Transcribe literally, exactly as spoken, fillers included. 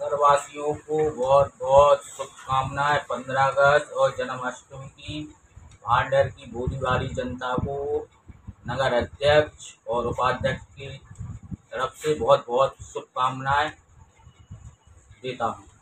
नगरवासियों को बहुत बहुत शुभकामनाएं। पंद्रह अगस्त और जन्माष्टमी की भांडेर की भोली भाली जनता को नगर अध्यक्ष और उपाध्यक्ष की तरफ से बहुत बहुत शुभकामनाएं देता हूँ।